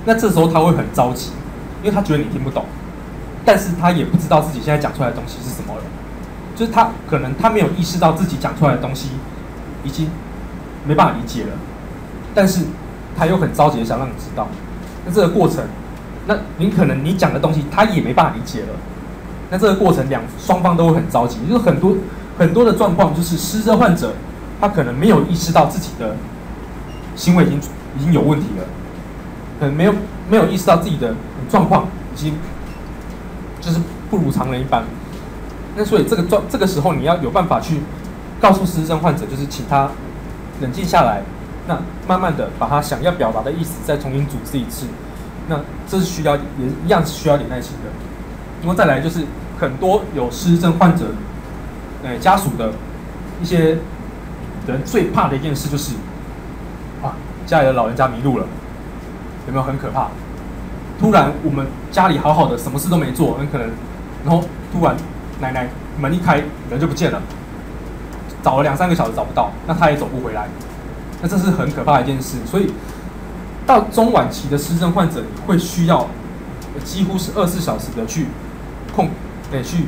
那这时候他会很着急，因为他觉得你听不懂，但是他也不知道自己现在讲出来的东西是什么了，就是他可能他没有意识到自己讲出来的东西已经没办法理解了，但是他又很着急的想让你知道，那这个过程，那你可能你讲的东西他也没办法理解了，那这个过程双方都会很着急，就是很多的状况就是失智症患者他可能没有意识到自己的行为已经有问题了，可能没有意识到自己的状况已经就是不如常人一般，那所以这个时候你要有办法去告诉失智症患者，就是请他冷静下来，那慢慢的把他想要表达的意思再重新组织一次，那这是也一样是需要点耐心的。然后再来就是很多有失智症患者家属的一些人最怕的一件事就是家里的老人家迷路了，有没有很可怕？突然我们家里好好的，什么事都没做，很可能，然后突然奶奶门一开，人就不见了，找了2-3个小时找不到，那他也走不回来，那这是很可怕的一件事。所以到中晚期的失智症患者，你会需要几乎是24小时的去去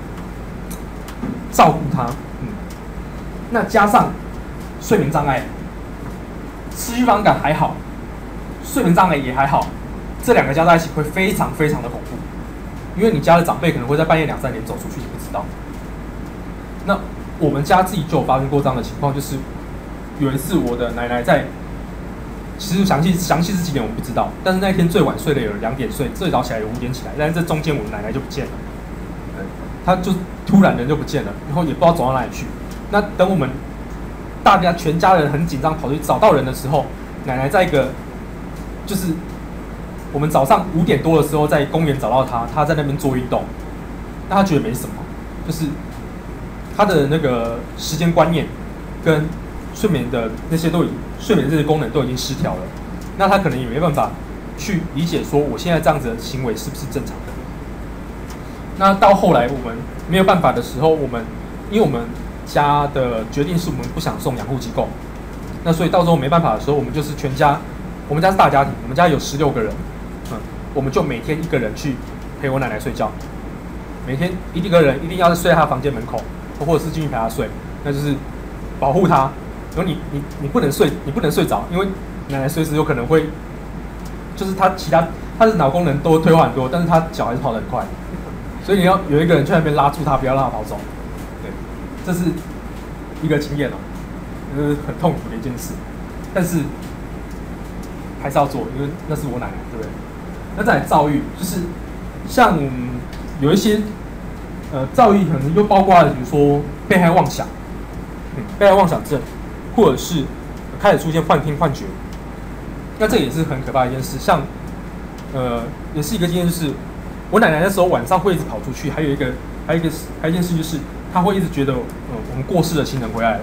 照顾他，那加上睡眠障碍。失去方向感还好，睡眠障碍也还好，这2个加在一起会非常非常的恐怖，因为你家的长辈可能会在半夜2-3点走出去，你不知道。那我们家自己就有发生过这样的情况，就是有一次我的奶奶其实详细是几点我们不知道，但是那天最晚睡的有2点睡，最早起来有5点起来，但是这中间我的奶奶就不见了，她就突然人就不见了，然后也不知道走到哪里去。那等我们大家全家人很紧张跑去找到人的时候，奶奶在一个就是我们早上5点多的时候在公园找到她在那边做运动，那她觉得没什么，就是她的那个时间观念跟睡眠的这些功能都已经失调了，那她可能也没办法去理解说我现在这样子的行为是不是正常的。那到后来我们没有办法的时候，因为我们家的决定是我们不想送养护机构，那所以到时候没办法的时候，我们就是全家，我们家是大家庭，我们家有16个人，我们就每天1个人去陪我奶奶睡觉，每天1个人一定要是睡在她房间门口，或者是进去陪她睡，那就是保护她。然后你不能睡着，因为奶奶随时有可能会，就是她的脑功能都退化很多，但是她脚还是跑得很快，所以你要有一个人去那边拉住她，不要让她跑走。这是一个经验就是很痛苦的一件事，但是还是要做，因为那是我奶奶，对不对？那再来躁郁，就是像有一些躁郁可能又包括了，比如说被害妄想，被害妄想症，或者是开始出现幻听幻觉，那这也是很可怕的一件事。像也是一个经验，就是我奶奶那时候晚上会一直跑出去，还有一件事就是。他会一直觉得，我们过世的亲人回来了。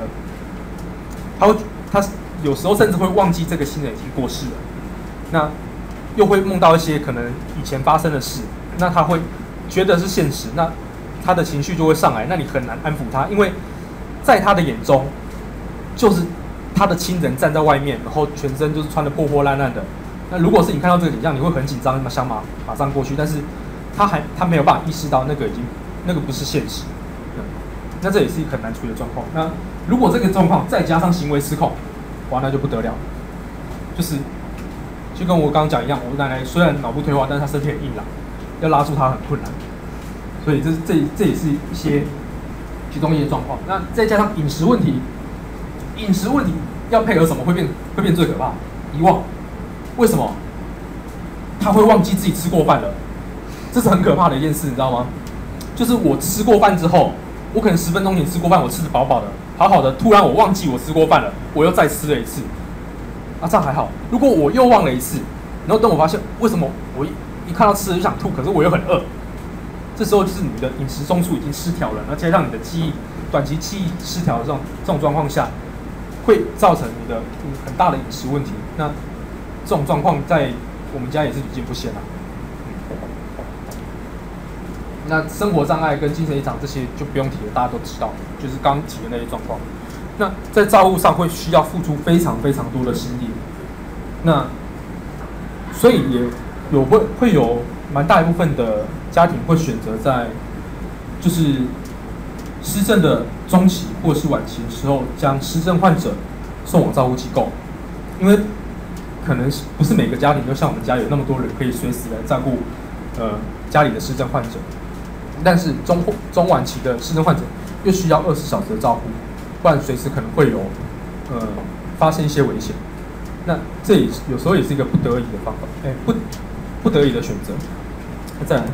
他有时候甚至会忘记这个亲人已经过世了。那又会梦到一些可能以前发生的事，那他会觉得是现实，那他的情绪就会上来，那你很难安抚他，因为在他的眼中，就是他的亲人站在外面，然后全身就是穿得破破烂烂的。那如果是你看到这个景象，你会很紧张，想马上过去，但是他没有办法意识到那个不是现实。那这也是一个很难处理的状况。那如果这个状况再加上行为失控，哇，那就不得了。就跟我刚刚讲一样，我奶奶虽然脑部退化，但是她身体很硬朗，要拉住她很困难。所以这也是一些其中一些状况。那再加上饮食问题要配合什么会变最可怕？遗忘。为什么？他会忘记自己吃过饭了，这是很可怕的一件事，你知道吗？就是我吃过饭之后。我可能10分钟前吃过饭，我吃得饱饱的，好好的，突然我忘记我吃过饭了，我又再吃了一次，这样还好。如果我又忘了一次，然后等我发现为什么我一看到吃了就想吐，可是我又很饿，这时候就是你的饮食中枢已经失调了，然后加上你的短期记忆失调的这种状况下，会造成你的很大的饮食问题。那这种状况在我们家也是屡见不鲜。那生活障碍跟精神异常这些就不用提了，大家都知道，就是刚提的那些状况。那在照顾上会需要付出非常非常多的心力。那所以也会有蛮大一部分的家庭会选择在就是失智的中期或是晚期的时候，将失智患者送往照护机构，因为可能不是每个家庭都像我们家有那么多人可以随时来照顾家里的失智患者，但是中晚期的失智患者又需要20小时的照顾，不然随时可能会有发生一些危险。那这也有时候也是一个不得已的方法，不得已的选择。再来，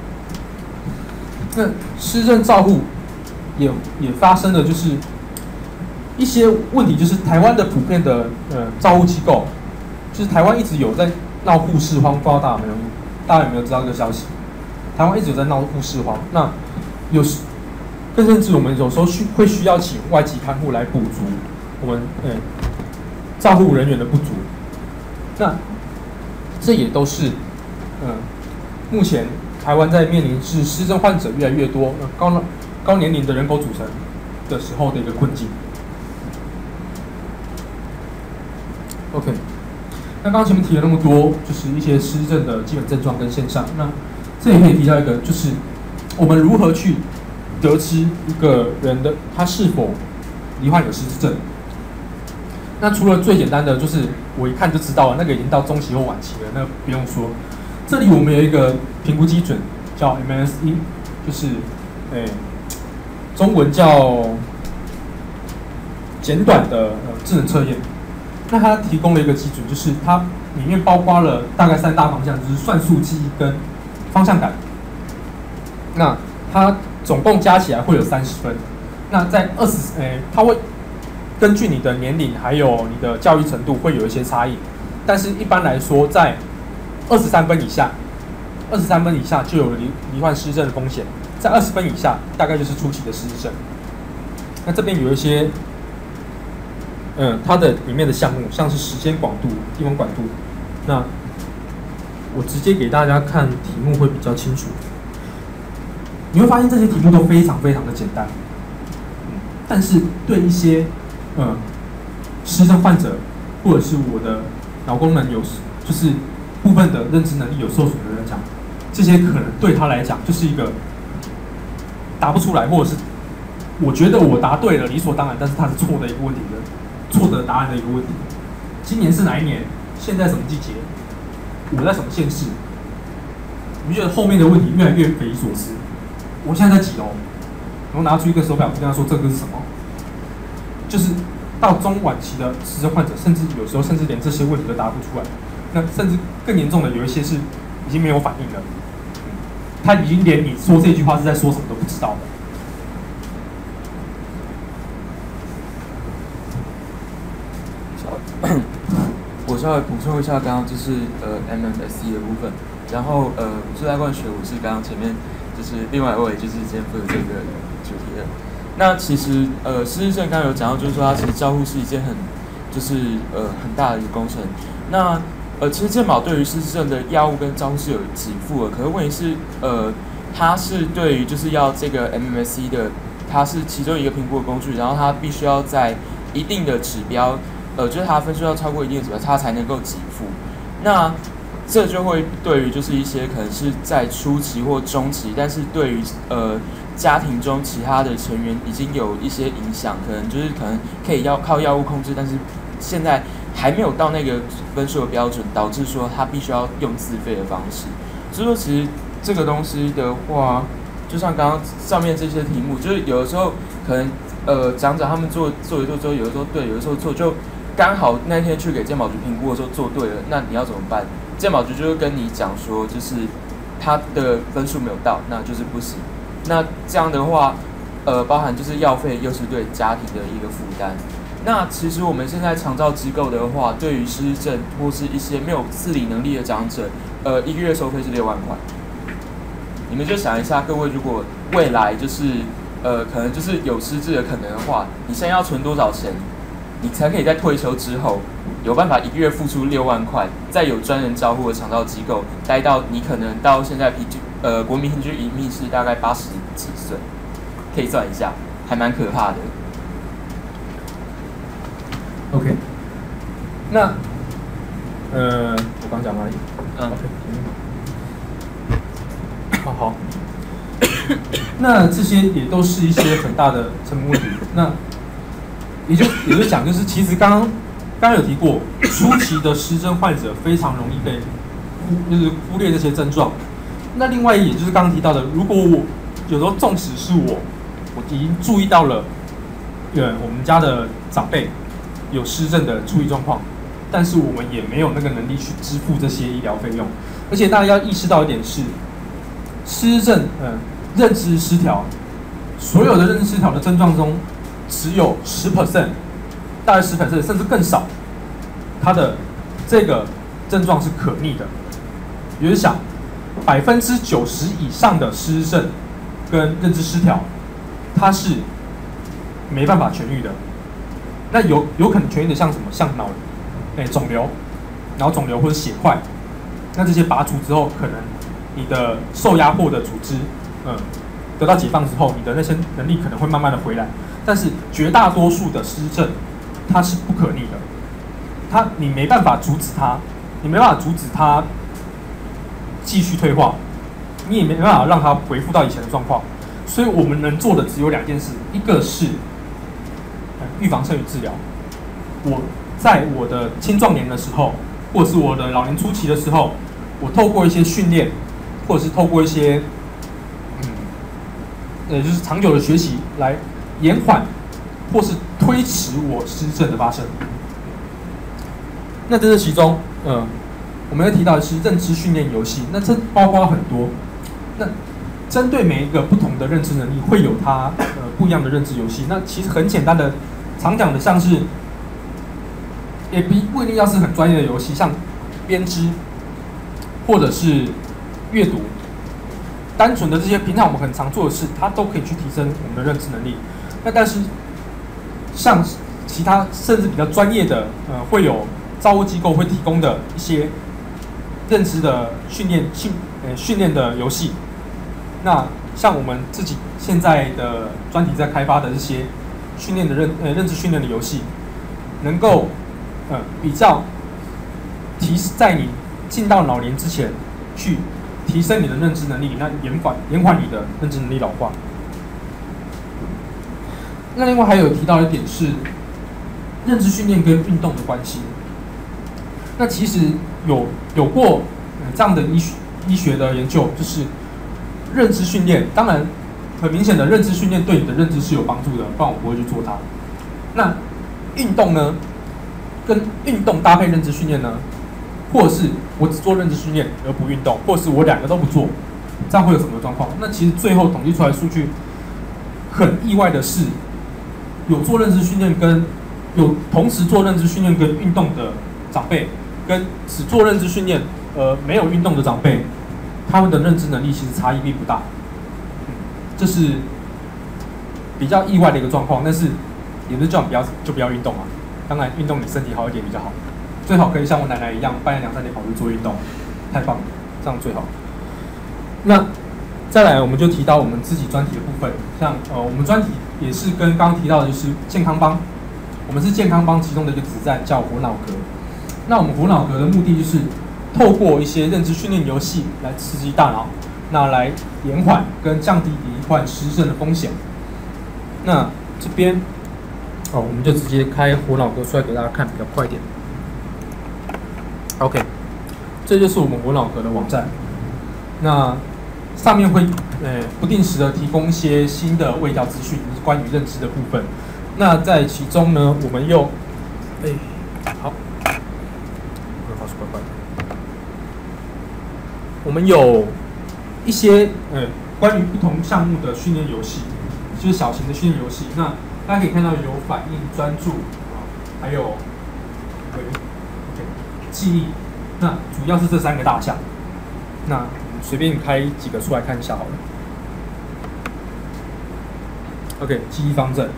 那失智照护也发生了就是一些问题，就是台湾的普遍的照护机构，就是台湾一直有在闹护士荒，不知道大家有没有知道这个消息？台湾一直有在闹护士荒，那更甚至我们有时候会需要请外籍看护来补足我们照护人员的不足。那这也都是目前台湾在面临是失智患者越来越多、高年龄的人口组成的时候的一个困境。OK， 那刚刚前面提了那么多，就是一些失智的基本症状跟现象。那这里可以提到一个，就是我们如何去得知一个人的他是否罹患有失智症。那除了最简单的，就是我一看就知道了，那个已经到中期或晚期了，那不用说。这里我们有一个评估基准，叫 MSE， 就是中文叫简短的智能测验。那它提供了一个基准，就是它里面包括了大概3大方向，就是算术、记忆跟方向感。那它总共加起来会有30分。那在它会根据你的年龄还有你的教育程度会有一些差异，但是一般来说，在23分以下就有罹患失智症的风险，在20分以下大概就是初期的失智症。那这边有一些它的里面的项目，像是时间广度、地方广度。那我直接给大家看题目会比较清楚。你会发现这些题目都非常非常的简单，但是对一些失智患者或者是我的脑功能就是部分的认知能力有受损的人来讲，这些可能对他来讲就是一个答不出来，或者是我觉得我答对了理所当然，但是他是错的一个问题的。错的答案的一个问题。今年是哪一年？现在什么季节？我在什么县市？你觉得后面的问题越来越匪夷所思？我现在在几楼？然后拿出一个手表，跟他说这个是什么？就是到中晚期的失智患者，甚至有时候甚至连这些问题都答不出来。那甚至更严重的，有一些是已经没有反应了，他已经连你说这句话是在说什么都不知道了。 我稍微补充一下，刚刚就是 MMSE 的部分，然后是赖冠学，我是刚刚前面就是另外一位就是肩负这个主题的。那其实失智症刚刚有讲到，就是说它其实照护是一件很大的一个工程。那其实健保对于失智症的药物跟照护是有给付的，可是问题是它是对于就是要这个 MMSE 的，它是其中一个评估的工具，然后它必须要在一定的指标。就是它分数要超过一定的指标，它才能够给付。那这就会对于就是一些可能是在初期或中期，但是对于家庭中其他的成员已经有一些影响，可能可以靠药物控制，但是现在还没有到那个分数的标准，导致说他必须要用自费的方式。所以说，其实这个东西的话，就像刚刚上面这些题目，就是有的时候可能长者他们做一做之后，有的时候对，有的时候错，就刚好那天去给健保局评估的时候做对了，那你要怎么办？健保局就会跟你讲说，就是他的分数没有到，那就是不行。那这样的话，包含就是药费又是对家庭的一个负担。那其实我们现在长照机构的话，对于失智症或是一些没有自理能力的长者，一个月收费是6万块。你们就想一下，各位如果未来就是可能就是有失智的可能的话，你现在要存多少钱？你才可以在退休之后有办法一个月付出6万块，在有专人照护的长照机构待到你可能到现在国民平均寿命是大概80几岁，可以算一下，还蛮可怕的。 OK， 那我刚讲哪里？好。那这些也都是一些很大的成本问题。那也就讲，就是其实刚刚有提过，初期的失智患者非常容易被忽略这些症状。那另外也就是刚刚提到的，如果我有时候纵使是我已经注意到了，我们家的长辈有失智的处理状况，但是我们也没有那个能力去支付这些医疗费用。而且大家要意识到一点是，失智认知失调，所有的认知失调的症状中，只有10%，大概10%甚至更少，它的这个症状是可逆的。也就是想，90%以上的失智症跟认知失调，它是没办法痊愈的。那有可能痊愈的像什么？像肿瘤，脑肿瘤或者血块。那这些拔除之后，可能你的受压迫的组织，得到解放之后，你的那些能力可能会慢慢的回来。但是绝大多数的失智症，它是不可逆的，你没办法阻止它，你没办法阻止它继续退化，你也没办法让它恢复到以前的状况。所以我们能做的只有2件事，一个是预防胜于治疗。我在我的青壮年的时候，或者是我的老年初期的时候，我透过一些训练，或者是透过一些就是长久的学习来延缓或是推迟我失智症的发生。那这其中，我们要提到的是认知训练游戏，那这包括很多。那针对每一个不同的认知能力，会有它不一样的认知游戏。那其实很简单的，常讲的像是，也不一定要是很专业的游戏，像编织或者是阅读。单纯的这些平常我们很常做的事，它都可以去提升我们的认知能力。那但是像其他甚至比较专业的，会有照护机构会提供的一些认知的训练的游戏。那像我们自己现在的专题在开发的这些训练的认知训练的游戏，能够比较在你进到老年之前去提升你的认知能力，那延缓你的认知能力老化。那另外还有提到一点是认知训练跟运动的关系。那其实有过这样的医学的研究，就是认知训练，当然很明显的认知训练对你的认知是有帮助的，不然我不会去做它。那运动呢，跟运动搭配认知训练呢，或者是我只做认知训练而不运动，或者是我2个都不做，这样会有什么状况？那其实最后统计出来的数据，很意外的是，有做认知训练同时做认知训练跟运动的长辈，跟只做认知训练没有运动的长辈，他们的认知能力其实差异并不大。这是比较意外的一个状况，但是也不是叫你不要运动啊。当然运动你身体好一点比较好，最好可以像我奶奶一样，半夜2、3点跑去做运动，太棒了，这样最好。那再来我们就提到我们自己专题的部分，像我们专题也是跟刚刚提到的就是健康帮，我们是健康帮其中的一个子站叫活脑格。那我们活脑格的目的就是透过一些认知训练游戏来刺激大脑，那来延缓跟降低罹患失智症的风险。那这边我们就直接开活脑格出来给大家看，比较快一点。OK， 这就是我们活脑格的网站。那上面会不定时的提供一些新的卫教资讯，就是关于认知的部分。那在其中呢，我们又好，我们有一些关于不同项目的训练游戏，就是小型的训练游戏。那大家可以看到有反应、专注还有记忆。那主要是这3个大项。那随便开几个出来看一下好了。OK， 记忆方阵。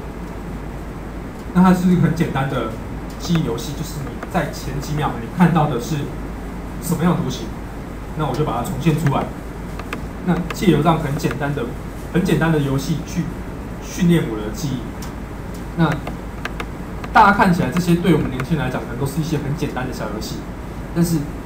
那它是很简单的记忆游戏，就是你在前几秒你看到的是什么样的图形，那我就把它重现出来。那借由这样很简单的游戏去训练我的记忆。那大家看起来这些对我们年轻人来讲，可能都是一些很简单的小游戏， 但是